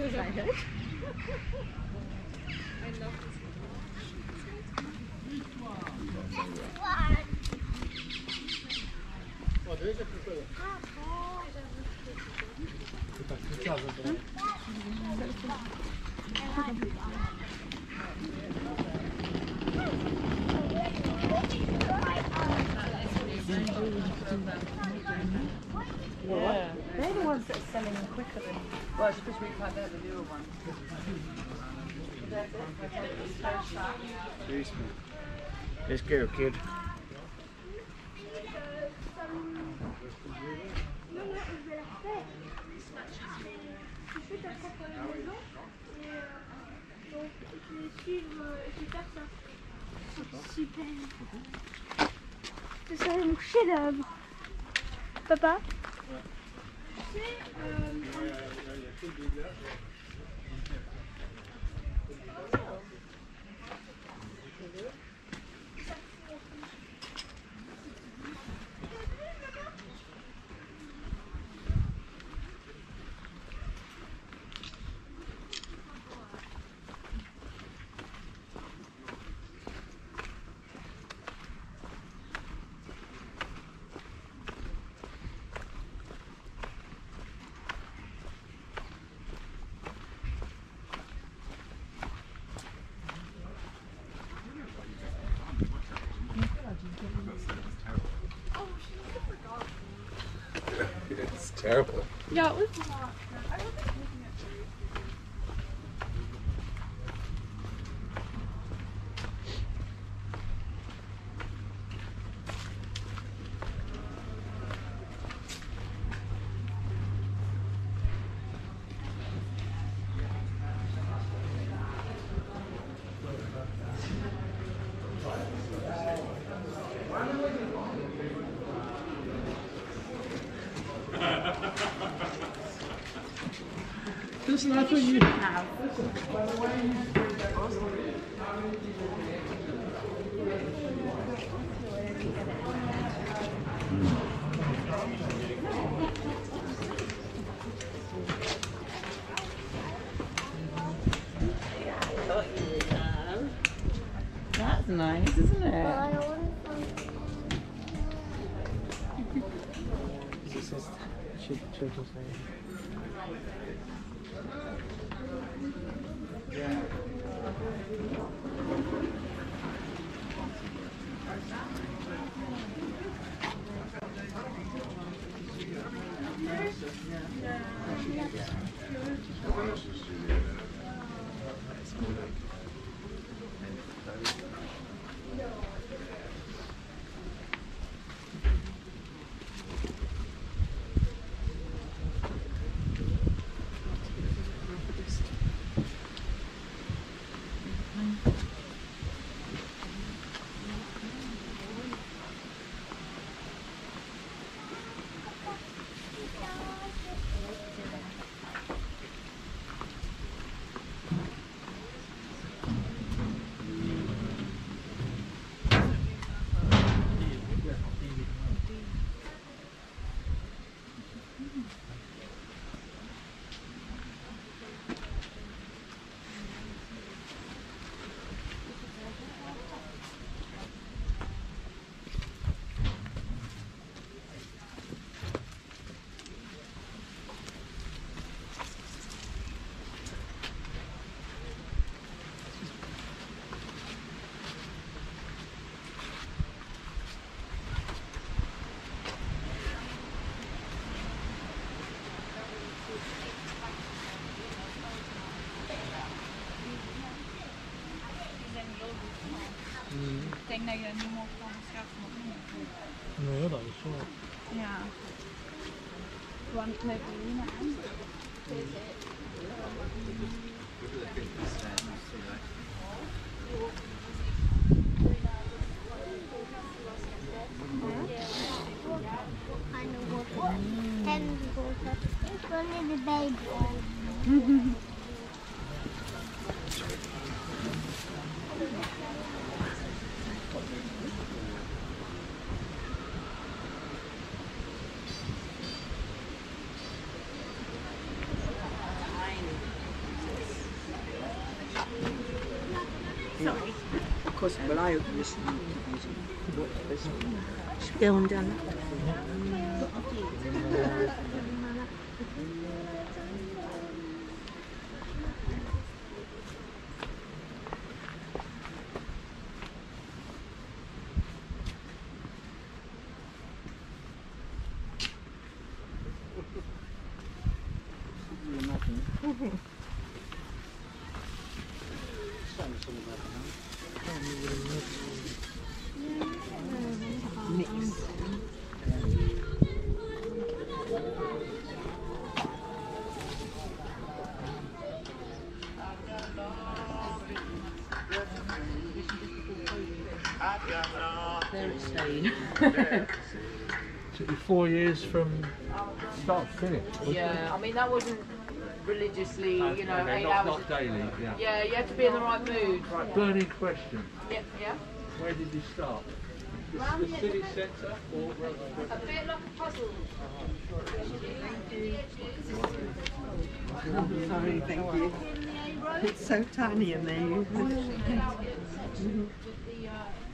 Yeah. They're the ones that are selling quicker than... Well, it's because we can't get the newer ones. Let's go, kid. Super. Ce serait mon chef-d'œuvre. Papa? It's terrible. Yeah, it was. Just like what you have. That's nice, isn't it? Ik denk dat je niet mag van schaffen. Nee, dat is zo. Ja. Want met Lina aan. Ik wil in de baby. course, well, I listen to music. Should we go on down that way? There it's staying. Took you 4 years from start to finish. Yeah, I mean that wasn't religiously, you know, 8 not, hours. not daily, yeah. Yeah, you had to be in the right mood. Right, burning question. Yeah, yeah. Where did you start? The city centre or A bit like a puzzle. Sorry, thank you. It's so tiny in there.